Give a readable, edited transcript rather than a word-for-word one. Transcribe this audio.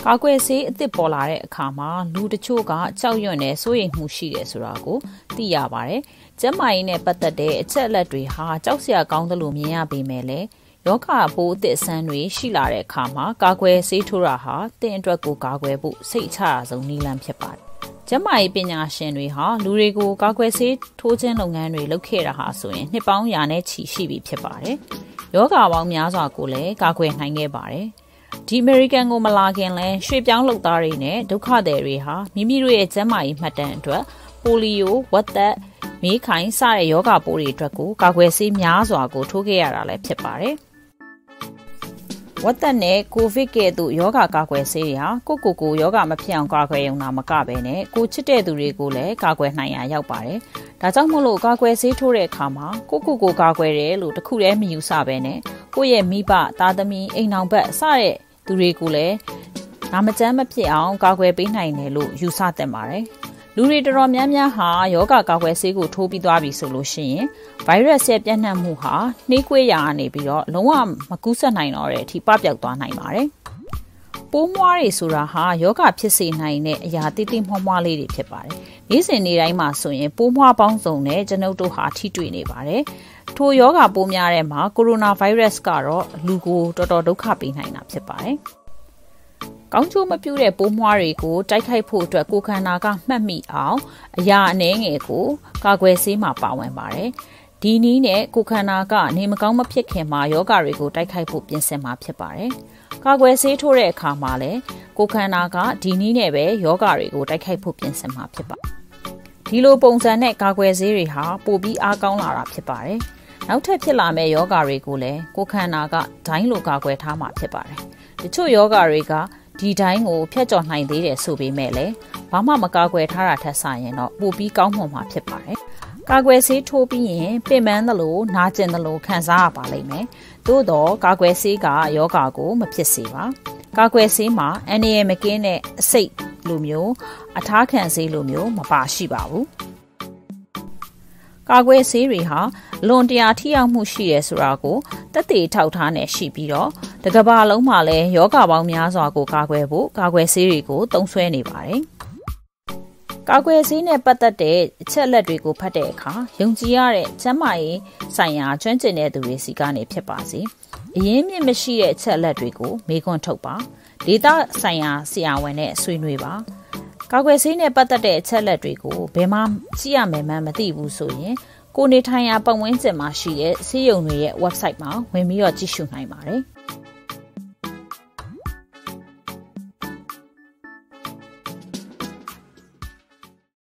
ကာကွယ်ဆေးအသစ်ပေါ်လာတဲ့အခါမှာလူတချို့ကကြောက်ရွံ့နေစိုးရိမ်မှုရှိတယ်ဆိုတာကိုသိရပါတယ်။ကျန်းမာရေးနဲ့ပတ်သက်တဲ့အချက်အလက်တွေဟာကြောက်စရာကောင်းသလိုမြင်ရပေမဲ့လည်းယောဂပိုးအသစ်အဆန်းတွေရှိလာတဲ့အခါမှာကာကွယ်ဆေးထိုးတာဟာတင့်အတွက်ကိုကာကွယ်ဖို့စိတ်ချရဆုံးနည်းလမ်းဖြစ်ပါတယ်။ကျန်းမာရေးပညာရှင်တွေဟာလူတွေကိုကာကွယ်ဆေးထိုးခြင်းလုပ်ငန်းတွေလုပ်ခဲ့တာဟာဆိုရင်နှစ်ပေါင်းရာနဲ့ချီရှိပြီဖြစ်ပါတယ်။ယောဂပေါင်းများစွာကိုလည်းကာကွယ်နိုင်ခဲ့ပါတယ်။ဒီအမေရိကန်ကိုမလာခင်လဲရွှေ့ပြောင်းလုပ်သားတွေနဲ့ဒုက္ခသည်တွေဟာမိမိတို့ရဲ့ကျန်းမာရေးမှတ်တမ်းအတွက်ပိုလီယိုဝက်သက်မေးခိုင်စတဲ့ယောဂပိုးတွေအတွက်ကိုကာကွယ်ဆေးများစွာကိုထိုးခဲ့ရတာလည်းဖြစ်ပါတယ်ဝက်သက်နဲ့ကိုဗစ်ကဲ့သို့ယောဂကာကွယ်ဆေးတွေဟာကိုယောဂမဖြစ်အောင်ကာကွယ်ရုံသာမကဘဲနဲ့ကိုချစ်တဲ့သူတွေကိုလည်းကာကွယ်နိုင်ရန်ရောက်ပါတယ်ဒါကြောင့်မို့လို့ကာကွယ်ဆေးထိုးတဲ့အခါမှာကိုကာကွယ်တယ်လို့တခုတည်းမယူဆဘဲနဲ့ကိုယ့်ရဲ့မိဘသားသမီးအိမ်အောင်ဘက်စတဲ့သူတွေကိုလည်းနာမကျန်းမဖြစ်အောင်ကာကွယ်ပေးနိုင်တယ်လို့ယူဆသင့်ပါတယ်လူတွေတော်တော်များများဟာယောဂကာကွယ်ဆေးကိုထိုးပြီးသွားပြီဆိုလို့ရှိရင်ဗိုင်းရပ်စ်ရဲ့ပြန့်နှံ့မှုဟာနှေးကွေးရာကနေပြီးတော့လုံးဝမကူးစက်နိုင်တော့တဲ့အထိပပျောက်သွားနိုင်ပါတယ်ပိုးမွှားတွေဆိုတာဟာယောဂဖြစ်စေနိုင်တဲ့အရာတိတိမွှားလေးတွေဖြစ်ပါတယ်နေ့စဉ်နေ့တိုင်းမှာဆိုရင်ပိုးမွှားပေါင်းစုံနဲ့ကျွန်ုပ်တို့ဟာထိတွေ့နေပါတယ်ထိုယောဂပိုးများထဲမှာကိုရိုနာဗိုင်းရပ်စ်ကတော့လူကိုတော်တော်ဒုက္ခပေးနိုင်တာဖြစ်ပါတယ်ကောင်းကျိုးမပြုတဲ့ပိုးမွှားတွေကိုတိုက်ခိုက်ဖို့အတွက်ကိုယ်ခန္ဓာကမှတ်မိအောင်အရာအနည်းငယ်ကိုကာကွယ်ဆေးမှာပါဝင်ပါတယ်။ဒီနည်းနဲ့ကိုယ်ခန္ဓာကနေမကောင်းမဖြစ်ခင်မှာယောဂတွေကိုတိုက်ခိုက်ဖို့ပြင်ဆင်မှာဖြစ်ပါတယ်။ကာကွယ်ဆေးထိုးတဲ့အခါမှာလည်းကိုယ်ခန္ဓာကဒီနည်းနဲ့ပဲယောဂတွေကိုတိုက်ခိုက်ဖို့ပြင်ဆင်မှာဖြစ်ပါတယ်။ဒီလိုပုံစံနဲ့ကာကွယ်ဆေးတွေဟာပိုပြီးအားကောင်းလာတာဖြစ်ပါတယ်။နောက်ထပ်ဖြစ်လာမယ့်ယောဂတွေကိုလည်းကိုယ်ခန္ဓာကဒိုင်းလိုကာကွယ်ထားမှာဖြစ်ပါတယ်။တချို့ယောဂတွေကဒီတိုင်းကိုဖျက်ကျော်နိုင်သေးတယ်ဆိုပေမဲ့လည်းဘာမှမကာကွယ်ထားတာထက်ဆိုင်ရင်တော့ပိုပြီးကောင်းမွန်မှာဖြစ်ပါတယ်။ကာကွယ်ဆေးထိုးပြီးရင်ပင်ပန်းသလိုနာကျင်သလိုခံစားရပါလိမ့်မယ်။သို့တော့ကာကွယ်ဆေးကယောဂကိုမဖြစ်စေပါ။ကာကွယ်ဆေးမှာအန်ဒီရဲ့မကင်းတဲ့အဆိပ်လိုမျိုးအထားခံဆေးလိုမျိုးမပါရှိပါဘူး။ကာကွယ်ဆေးတွေဟာလွန်တရာထိရောက်မှုရှိတယ်ဆိုတာကိုသက်သေထောက်ထားနေရှိပြီးတော့တကမ္ဘာလုံးမှာလည်းယောဂပေါင်းများစွာကိုကာကွယ်ဖို့ကာကွယ်ဆေးတွေကိုသုံးစွဲနေပါတယ်။ကာကွယ်ဆေးနဲ့ပတ်သက်တဲ့အချက်အလက်တွေကိုဖတ်တဲ့အခါယုံကြည်ရတဲ့ကျန်းမာရေးဆိုင်ရာကျွမ်းကျင်တဲ့သူတွေစီကနေဖြစ်ပါစေ။အရင်းမြစ်မရှိတဲ့အချက်အလက်တွေကိုမေးခွန်းထုတ်ပါ။ဒေတာဆိုင်ရာဆရာဝန်နဲ့ဆွေးနွေးပါ။ကာကွယ်ဆေးနဲ့ပတ်သက်တဲ့အချက်အလက်တွေကိုဘယ်မှကြည့်ရမယ်မှမသိဘူးဆိုရင်ကိုနေထိုင်ရာပတ်ဝန်းကျင်မှာရှိတဲ့ဆေးရုံတွေရဲ့ website မှာဝင်ပြီးတော့ကြည့်ရှုနိုင်ပါတယ်။